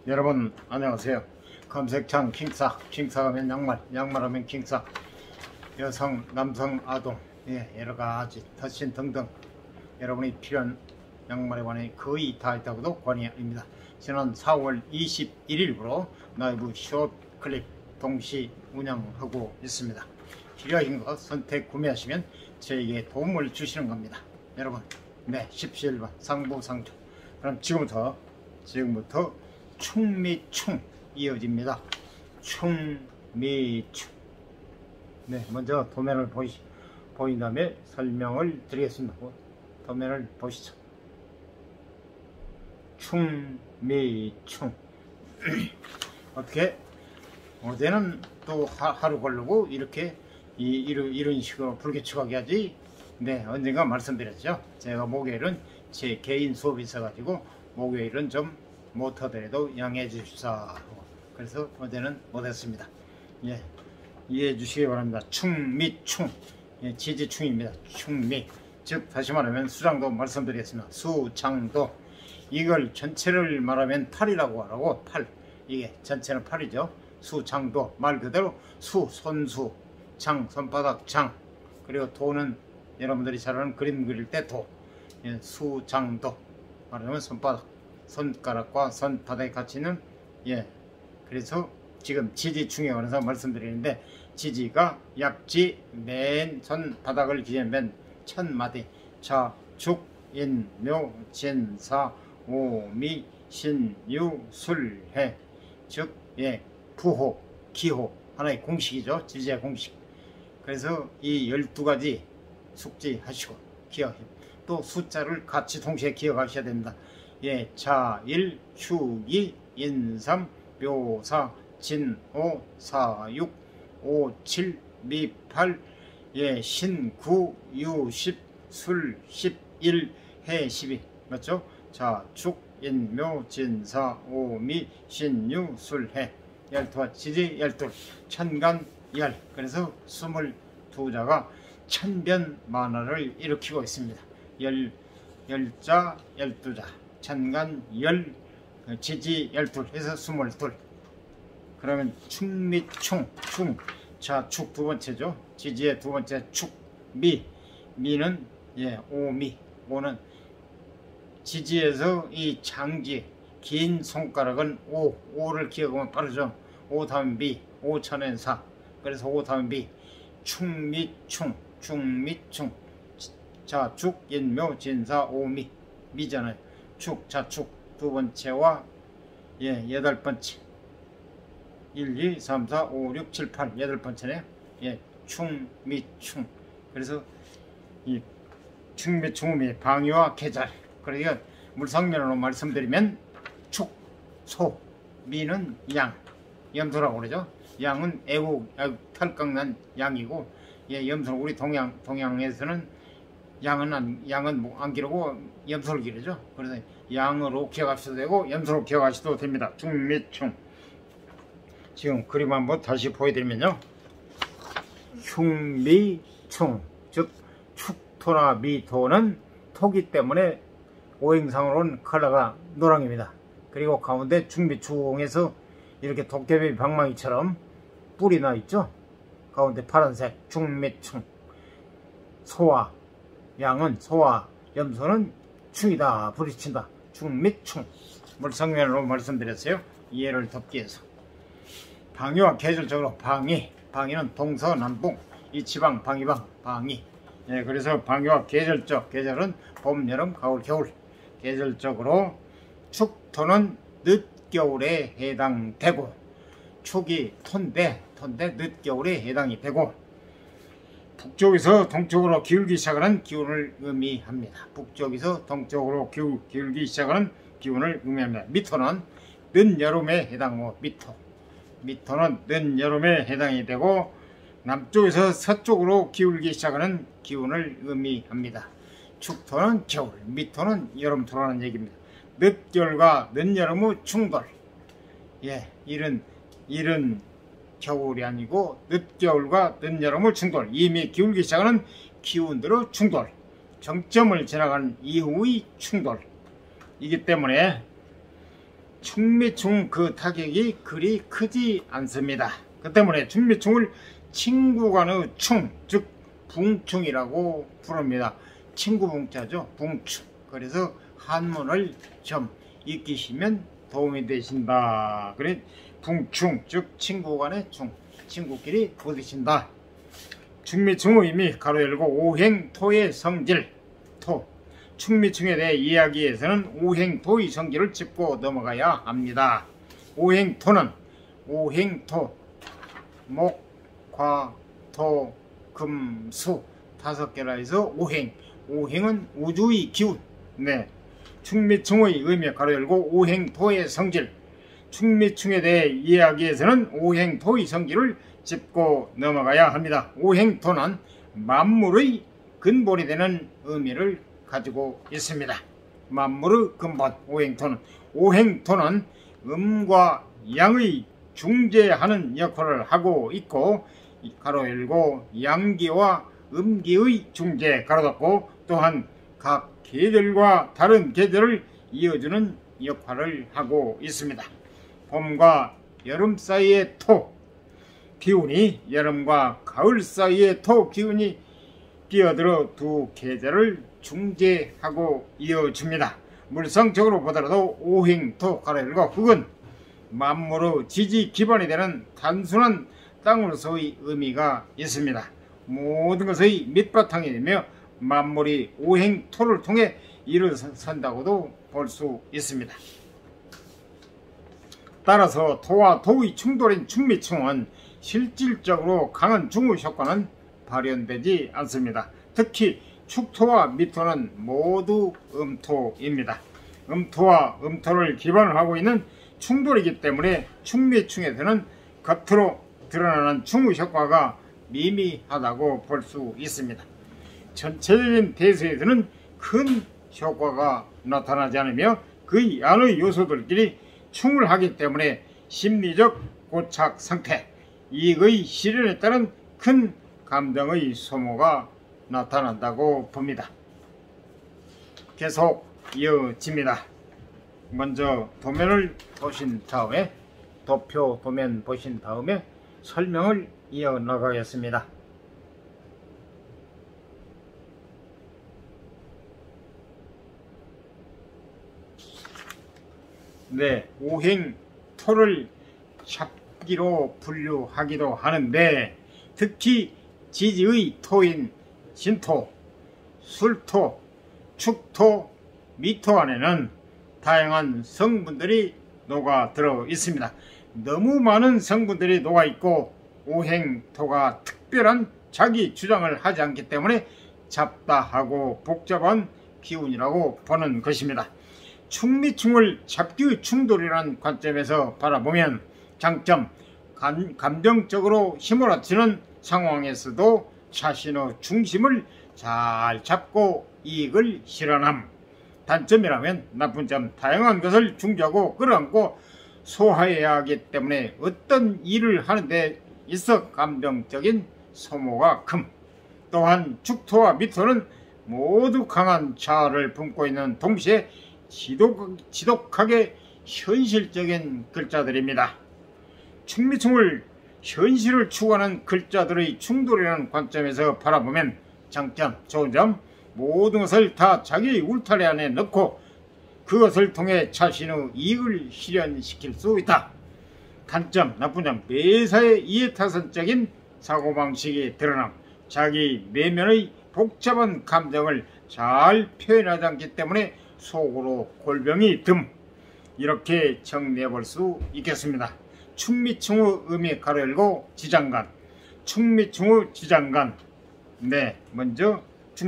여러분 안녕하세요. 검색창 킹사하면 양말, 양말하면 킹사, 여성, 남성, 아동, 여러가지 터신 등등 여러분이 필요한 양말에 관해 거의 다 있다고도 관이입니다. 지난 4월 21일부로 라이브 숏클립 동시 운영하고 있습니다. 필요하신 것 선택 구매하시면 저에게 도움을 주시는 겁니다. 여러분, 십시일반 상부상조. 그럼 지금부터 충미충 이어집니다. 충미충. 먼저 도면을 보인 다음에 설명을 드리겠습니다. 도면을 보시죠. 충미충. 어떻게 어제는 또 하루 걸르고 이렇게 이런 식으로 불규칙하게 하지. 언젠가 말씀드렸죠. 제가 목요일은 제 개인 수업이 있어가지고 목요일은 좀 못하더라도 양해해 주십사. 그래서 어제는 못했습니다. 이해해 주시기 바랍니다. 충미충, 지지충입니다. 충미, 즉 다시 말하면 수장도 말씀드리겠습니다. 수장도, 이걸 전체를 말하면 팔이라고 하라고. 팔, 이게 전체는 팔이죠. 수장도, 말 그대로 수, 손수, 장, 손바닥 장, 그리고 도는 여러분들이 잘 아는 그림 그릴 때 도, 수장도 말하면 손가락과 손바닥에 같이 있는, 그래서 지금 지지충에 관해서 말씀드리는데, 지지가 약지, 맨 손바닥을 기준 맨 천마디, 자, 죽, 인, 묘, 진, 사, 오, 미, 신, 유, 술, 해, 즉 부호, 기호, 하나의 공식이죠. 지지의 공식. 그래서 이 12가지 숙지하시고 기억하시고, 또 숫자를 같이 동시에 기억하셔야 됩니다. 자, 일, 휴2, 인삼, 묘사, 진오, 사육, 오칠, 미팔, 신구, 유십, 술, 십일, 해십이. 맞죠? 자, 죽, 인, 묘, 진, 사, 오, 미, 신, 유, 술, 해. 12와 지지 12, 천간 열. 그래서 22자가 천변만화를 일으키고 있습니다. 열자 12자, 천간 열, 지지 12 해서 22. 그러면 충미충, 자, 축 두 번째죠. 지지의 두 번째 축, 미는 오미. 오는 지지에서 이 장지, 긴 손가락은 오를 기억하면 빠르죠. 오 다음 미, 오천엔 사. 그래서 오 다음 미, 충미충. 자, 죽, 인, 묘, 진, 사, 오, 미. 미잖아요. 축, 자, 축 두 번째와 8번째. 1, 2, 3, 4, 5, 6, 7, 8. 8번째네요. 충미충. 그래서 이 충미충의 방위와 계절. 그러니까 물상면으로 말씀드리면 축, 소, 미는 양, 염소라고 그러죠. 양은 털깡난 양이고, 염소는 우리 동양에서는 양은 안 기르고 염소를 기르죠. 그래서 양으로 기억하셔도 되고 염소로 기억하셔도 됩니다. 충미충. 지금 그림 한번 다시 보여드리면요. 흉미충, 즉 축토나 미토는 토기 때문에 오행상으로는 컬러가 노랑입니다. 그리고 가운데 충미충에서 이렇게 도깨비 방망이처럼 뿔이 나 있죠. 가운데 파란색 충미충. 소와 양은, 소와 염소는 충이다, 부딪힌다. 충미충. 물상면으로 말씀드렸어요. 이해를 돕기 위해서. 방위와 계절적으로 방위는 동서남북, 이 지방, 방위. 그래서 방위와 계절적, 계절은 봄, 여름, 가을, 겨울. 계절적으로 축토는 늦겨울에 해당되고, 축이 톤데 늦겨울에 해당이 되고, 북쪽에서 동쪽으로 기울기 시작하는 기운을 의미합니다. 북쪽에서 동쪽으로 기울기 시작하는 기운을 의미합니다. 미토는 늦여름에 해당하고, 미토는 늦여름에 해당이 되고, 남쪽에서 서쪽으로 기울기 시작하는 기운을 의미합니다. 축토는 겨울, 미토는 여름토라는 얘기입니다. 늦겨울과 늦여름의 충돌. 이른 겨울이 아니고 늦겨울과 늦여름의 충돌, 이미 기울기 시작하는 기운들의 충돌, 정점을 지나간 이후의 충돌이기 때문에 충미충 그 타격이 그리 크지 않습니다. 그 때문에 충미충을 친구간의 충, 즉 붕충이라고 부릅니다. 친구 붕자죠. 붕충. 그래서 한문을 좀 익히시면 도움이 되신다. 그래 붕충, 즉 친구간의 충, 친구끼리 부딪힌다. 충미충의 의미 가로 열고 오행토의 성질. 토. 충미충에 대해 이야기에서는 오행토의 성질을 짚고 넘어가야 합니다. 오행토는 오행토, 목, 화, 토, 금, 수 5개라 해서 오행. 오행은 우주의 기운. 네. 충미충의 의미 가로 열고 오행토의 성질. 충미충에 대해 이야기에서는 오행토의 성질을 짚고 넘어가야 합니다. 오행토는 만물의 근본이 되는 의미를 가지고 있습니다. 만물의 근본 오행토는. 오행토는 음과 양의 중재하는 역할을 하고 있고 가로 열고 양기와 음기의 중재 가로 닫고 또한 각 계절과 다른 계절을 이어주는 역할을 하고 있습니다. 봄과 여름 사이의 토 기운이 여름과 가을 사이의 토 기운이 끼어들어 두 계절을 중재하고 이어줍니다. 물성적으로 보더라도 오행토 가로 열고 흙은 만물의 지지 기반이 되는 단순한 땅으로서의 의미가 있습니다. 모든 것의 밑바탕이 되며 만물이 오행토를 통해 일어선다고도 볼 수 있습니다. 따라서 토와 토의 충돌인 충미충은 실질적으로 강한 중의 효과는 발현되지 않습니다. 특히 축토와 미토는 모두 음토입니다. 음토와 음토를 기반으로 하고 있는 충돌이기 때문에 충미충에서는 겉으로 드러나는 중의 효과가 미미하다고 볼 수 있습니다. 전체적인 대세에서는 큰 효과가 나타나지 않으며 그 안의 요소들끼리 충을 때문에 심리적 고착 상태, 이익의 실현에 따른 큰 감정의 소모가 나타난다고 봅니다. 계속 이어집니다. 먼저 도면을 보신 다음에 도표 도면 보신 다음에 설명을 이어나가겠습니다. 네, 오행토를 잡기로 분류하기도 하는데 특히 지지의 토인 진토, 술토, 축토, 미토 안에는 다양한 성분들이 녹아 들어 있습니다. 너무 많은 성분들이 녹아 있고 오행토가 특별한 자기 주장을 하지 않기 때문에 잡다하고 복잡한 기운이라고 보는 것입니다. 충미충을 잡기의 충돌이라는 관점에서 바라보면 장점, 감정적으로 휘몰아치는 상황에서도 자신의 중심을 잘 잡고 이익을 실현함. 단점이라면 나쁜 점, 다양한 것을 중재하고 끌어안고 소화해야 하기 때문에 어떤 일을 하는 데 있어 감정적인 소모가 큼. 또한 축토와 미토는 모두 강한 자아를 품고 있는 동시에 지독하게 현실적인 글자들입니다. 충미충을 현실을 추구하는 글자들의 충돌이라는 관점에서 바라보면 장점, 좋은 점, 모든 것을 다 자기의 울타리 안에 넣고 그것을 통해 자신의 이익을 실현시킬 수 있다. 단점, 나쁜 점, 매사에 이해타선적인 사고방식이 드러남, 자기 내면의 복잡한 감정을 잘 표현하지 않기 때문에 속으로 골병이 듦. 이렇게 정리해 볼 수 있겠습니다. 충미충의 의미 가로 열고 지장간. 충미충의 지장간. 네, 먼저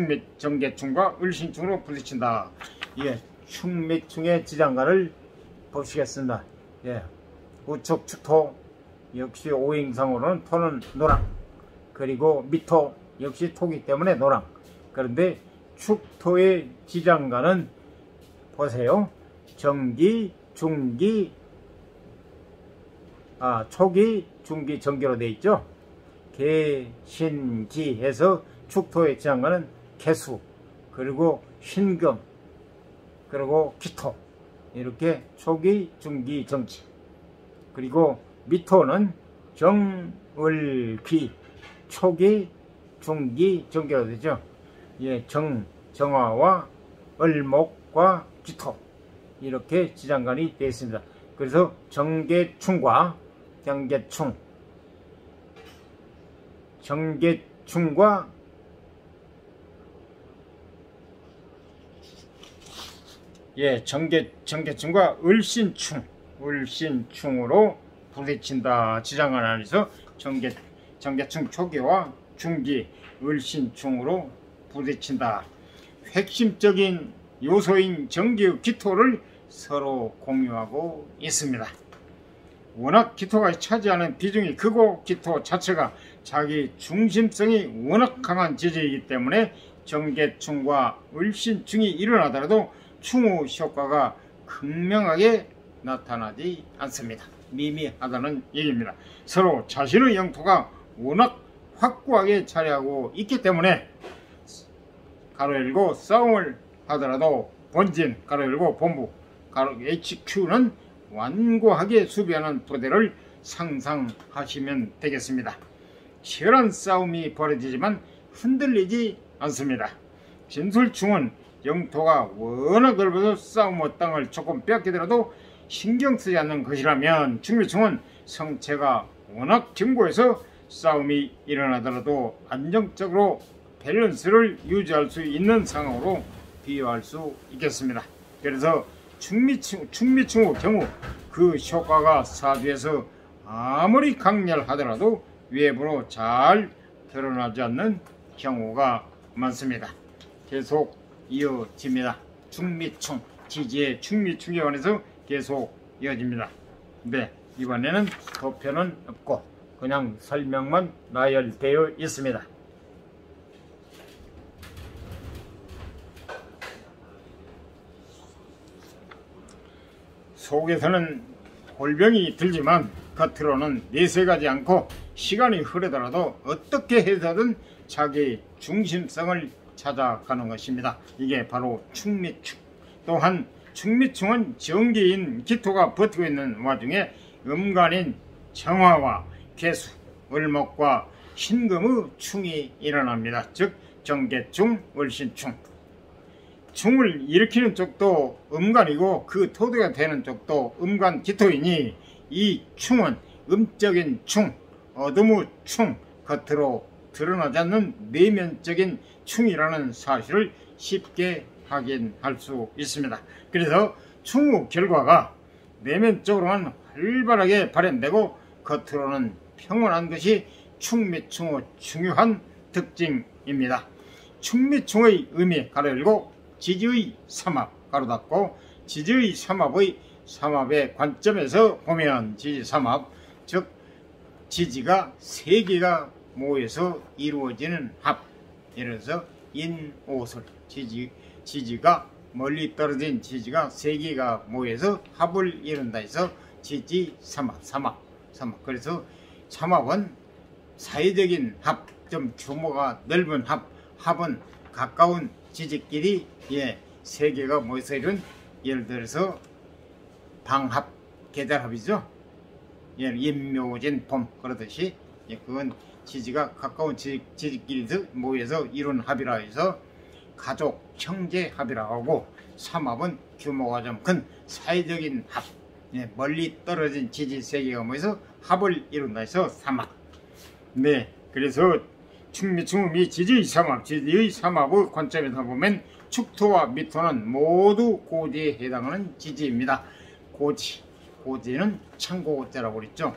정계충과 을신충으로 부딪힌다. 예, 충미충의 지장간을 보시겠습니다. 예, 우측 축토 역시 오행상으로는 토는 노랑, 그리고 미토 역시 토기 때문에 노랑. 그런데 축토의 지장간은 보세요. 정기, 중기, 초기, 중기, 정기로 되어 있죠. 개, 신, 기 해서 축토의 지장간은 개수, 그리고 신금, 그리고 기토. 이렇게 초기, 중기, 정치. 그리고 미토는 정을기, 초기, 중기, 정기가 되죠. 예, 정화와 을목과 기토 이렇게 지장간이 되어 있습니다. 그래서 정계충과 정계충과 예, 정계충과 을신충으로 부딪힌다. 지장간 안에서 정계충 초기와 중기, 을신충으로 부딪힌다. 핵심적인 요소인 정기의 기토를 서로 공유하고 있습니다. 워낙 기토가 차지하는 비중이 크고 기토 자체가 자기 중심성이 워낙 강한 지지이기 때문에 정계충과 을신충이 일어나더라도 충후 효과가 극명하게 나타나지 않습니다. 미미하다는 얘기입니다. 서로 자신의 영토가 워낙 확고하게 자리하고 있기 때문에 가로 열고 싸움을 하더라도 본진 가로 열고 본부 가로 HQ는 완고하게 수비하는 부대를 상상하시면 되겠습니다. 치열한 싸움이 벌어지지만 흔들리지 않습니다. 진술충은 영토가 워낙 넓어서 싸움의 땅을 조금 빼앗기더라도 신경 쓰지 않는 것이라면 중미충은 성체가 워낙 견고해서 싸움이 일어나더라도 안정적으로 밸런스를 유지할 수 있는 상황으로 비유할 수 있겠습니다. 그래서 충미충의 경우 그 효과가 사주에서 아무리 강렬하더라도 외부로 잘 드러나지 않는 경우가 많습니다. 계속 이어집니다. 충미충, 지지의 충미충에 관해서 계속 이어집니다. 네, 이번에는 도표는 없고 그냥 설명만 나열되어 있습니다. 속에서는 골병이 들지만 겉으로는 내색하지 않고 시간이 흐르더라도 어떻게 해서든 자기 중심성을 찾아가는 것입니다. 이게 바로 충미충. 또한 충미충은 정기인 기토가 버티고 있는 와중에 음간인 정화와 개수, 을목과 신금의 충이 일어납니다. 즉 정계충, 을신충. 충을 일으키는 쪽도 음간이고 그 토대가 되는 쪽도 음간 기토이니 이 충은 음적인 충, 어둠의 충, 겉으로 드러나지 않는 내면적인 충이라는 사실을 쉽게 확인할 수 있습니다. 그래서 충의 결과가 내면적으로는 활발하게 발현되고 겉으로는 평온한 것이 충미충의 중요한 특징입니다. 충미충의 의미 가로 열고 지지의 삼합 가로 닫고 지지의 삼합의 관점에서 보면 지지 삼합 즉 지지가 세 개가 모여서 이루어지는 합. 예를 들어서 인오설 지지가 멀리 떨어진 지지가 세 개가 모여서 합을 이룬다 해서 지지 삼합. 그래서 삼합은 사회적인 합, 좀 규모가 넓은 합은 가까운 지지끼리 세 개가 모여서 이룬 예를 들어서 방합, 계달합이죠. 임묘진 봄 그러듯이 그건 지지가 가까운 지지끼리 모여서 이룬 합이라 해서 가족, 형제 합이라고 하고 삼합은 규모가 좀 큰 사회적인 합, 멀리 떨어진 지지 세 개가 모여서 합을 이룬다 해서 삼합. 네, 그래서 충미충음이 지지의 삼합의 관점에서 보면 축토와 미토는 모두 고지에 해당하는 지지입니다. 고지는 창고자라고 그랬죠.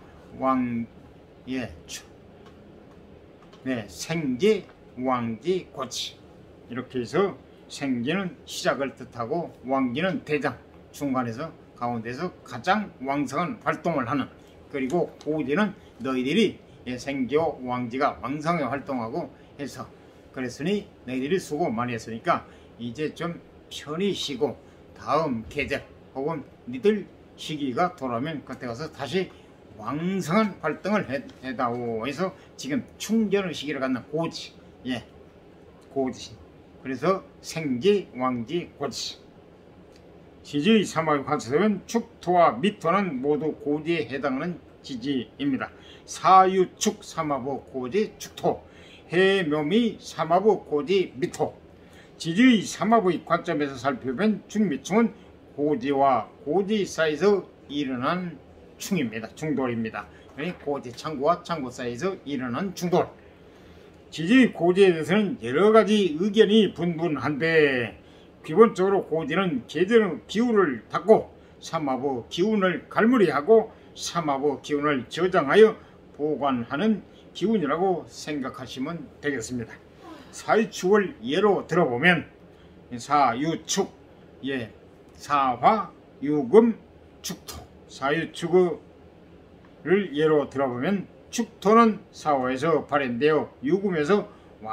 생지, 왕지, 고지. 이렇게 해서 생지는 시작을 뜻하고 왕지는 대장, 중간에서 가운데서 가장 왕성한 활동을 하는, 그리고 고지는 너희들이 생지와 왕지가 왕성하게 활동하고 해서 그랬으니 너희들이 수고 많이 했으니까 이제 좀 편히 쉬고 다음 계절 혹은 니들 시기가 돌아오면 그때 가서 다시 왕성한 활동을 해다오 해서 지금 충전의 시기를 갖는 고지. 고지. 그래서 생지, 왕지, 고지. 지지의 사막에 관찰하면 축토와 미토는 모두 고지에 해당하는 지지입니다. 사유축 삼합의 고지 축토, 해묘미 삼합의 고지 미토. 지지의 삼합의 관점에서 살펴보면 중미충은 고지와 고지 사이에서 일어난 충입니다. 중돌입니다. 고지 창고와 창고 사이에서 일어난 중돌. 지지의 고지에 대해서는 여러가지 의견이 분분한데 기본적으로 고지는 계절의 기운을 닫고 삼합의 기운을 갈무리하고 삼합의 기운을 저장하여 보관하는 기운이라고 생각하시면 되겠습니다. 사유축을 예로 들어보면 사유축, 사화, 유금, 축토. 사유축을 예로 들어보면 축토는 사화에서 발현되어 유금에서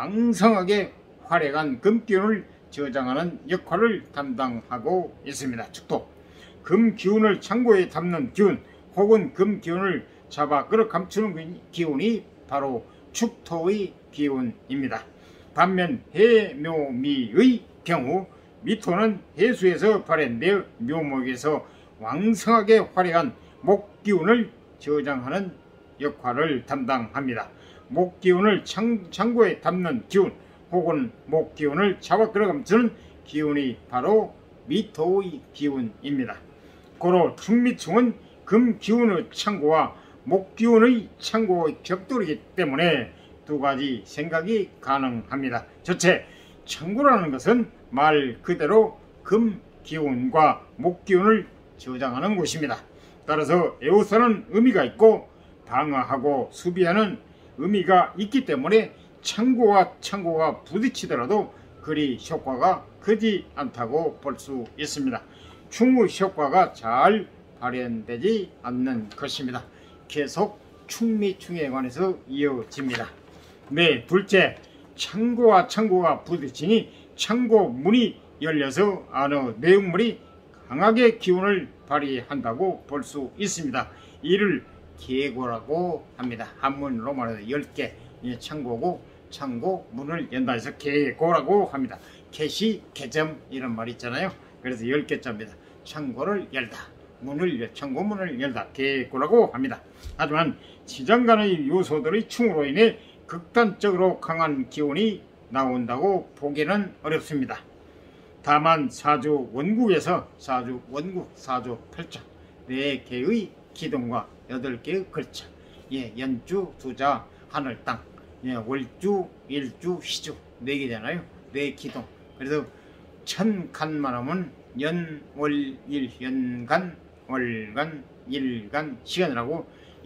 왕성하게 활약한 금기운을 저장하는 역할을 담당하고 있습니다. 축토. 금기운을 창고에 담는 기운 혹은 금기운을 잡아 끌어 감추는 기운이 바로 축토의 기운입니다. 반면 해묘미의 경우 미토는 해수에서 발현되어 묘목에서 왕성하게 활약한 목기운을 저장하는 역할을 담당합니다. 목기운을 창고에 담는 기운 혹은 목기운을 잡아 끌어 감추는 기운이 바로 미토의 기운입니다. 고로 충미충은 금기운의 창고와 목기운의 창고의 격돌이기 때문에 두 가지 생각이 가능합니다. 첫째, 창고라는 것은 말 그대로 금기운과 목기운을 저장하는 곳입니다. 따라서 애호사는 의미가 있고 방어하고 수비하는 의미가 있기 때문에 창고와 창고가 부딪히더라도 그리 효과가 크지 않다고 볼 수 있습니다. 충의 효과가 잘 발현되지 않는 것입니다. 계속 충미충에 관해서 이어집니다. 네, 둘째, 창고와 창고가 부딪히니 창고 문이 열려서 안의 내용물이 강하게 기운을 발휘한다고 볼 수 있습니다. 이를 계고라고 합니다. 한문으로 말해서 10개 창고고 창고 문을 연다 해서 계고라고 합니다. 개시, 개점 이런 말이 있잖아요. 그래서 10개자입니다. 창고를 열다, 창고 문을 열다, 계고라고 합니다. 하지만 지장 간의 요소들의 충으로 인해 극단적으로 강한 기운이 나온다고 보기는 어렵습니다. 다만 사주 원국에서 사주 8자 4개의 기둥과 8개의 글자, 연주, 두자, 하늘, 땅, 월주, 일주, 희주 4개잖아요. 4기둥. 그래서 천간만 하면 연, 월, 일, 연간, 월간, 일간, 시간이라고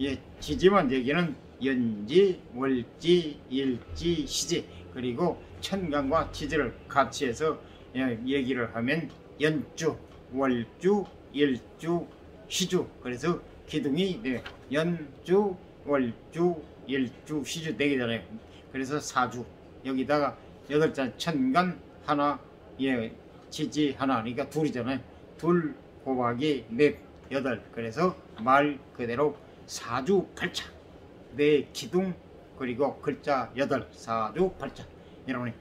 지지만 얘기는 연지, 월지, 일지, 시지, 그리고 천간과 지지를 같이 해서 얘기를 하면 연주, 월주, 일주, 시주. 그래서 기둥이 연주, 월주, 일주, 시주 4개잖아요. 그래서 사주. 여기다가 8자 천간 하나, 지지 하나, 그러니까 둘이잖아요. 둘 곱하기 넷, 8. 그래서 말 그대로 사주 8자. 4기둥 그리고 글자 8. 사주 8자. 여러분이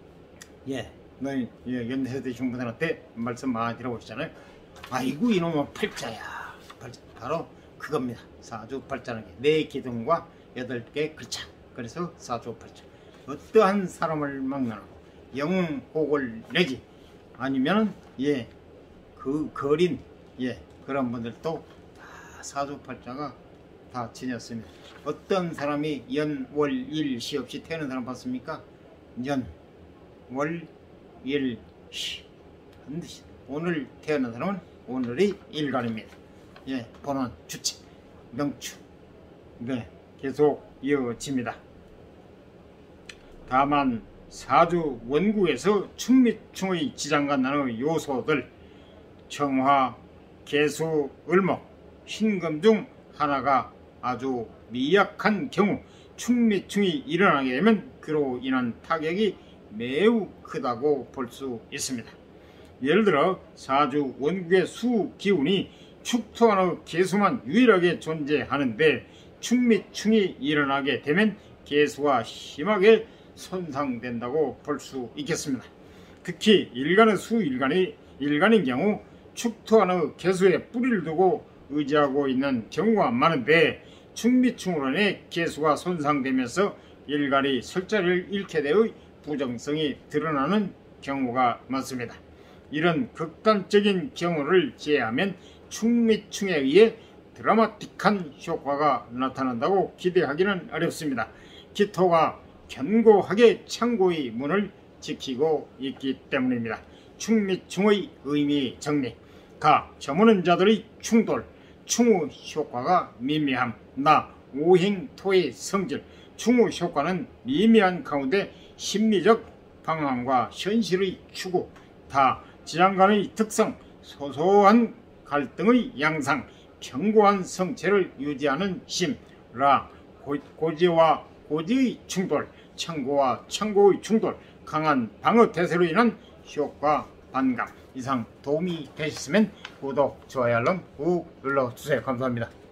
너희 연세대 중분들한테 말씀 많이 들어보시잖아요. 아이고 이놈은 8자야. 바로 그겁니다. 사주 8자는 게 4기둥과 8개 글자. 그래서 사주 8자. 어떠한 사람을 만나고 영복을 내지 아니면 그 거린 그런 분들도 다 사주 8자가 다 지녔습니다. 어떤 사람이 연, 월, 일, 시 없이 태어난 사람 봤습니까? 연, 월, 일, 시. 반드시 오늘 태어난 사람은 오늘의 일간입니다. 번원, 주체, 명추. 계속 이어집니다. 다만 사주 원국에서 충미충의 지장과 나누는 요소들 정화, 개수, 을목, 신금 중 하나가 아주 미약한 경우 충미충이 일어나게 되면 그로 인한 타격이 매우 크다고 볼 수 있습니다. 예를 들어 사주 원국의 수 기운이 축토안의 개수만 유일하게 존재하는데 충미충이 일어나게 되면 개수가 심하게 손상된다고 볼 수 있겠습니다. 특히 일간의 일간인 경우 축토하는 개수에 뿌리를 두고 의지하고 있는 경우가 많은데 충미충으로인해 개수가 손상되면서 일갈이 설자를 잃게 되어 부정성이 드러나는 경우가 많습니다. 이런 극단적인 경우를 제외하면 충미충에 의해 드라마틱한 효과가 나타난다고 기대하기는 어렵습니다. 기토가 견고하게 창고의 문을 지키고 있기 때문입니다. 충미충의 의미 정리. 가 저무는 자들의 충돌. 충우 효과가 미미함. 나 오행토의 성질. 충우 효과는 미미한 가운데 심리적 방황과 현실의 추구. 다 지장간의 특성. 소소한 갈등의 양상. 견고한 성체를 유지하는 심. 라 고지와 고지의 충돌. 창고와 창고의 충돌. 강한 방어 태세로 인한 효과 반감. 이상 도움이 되셨으면 구독, 좋아요, 알람 꾹 눌러주세요. 감사합니다.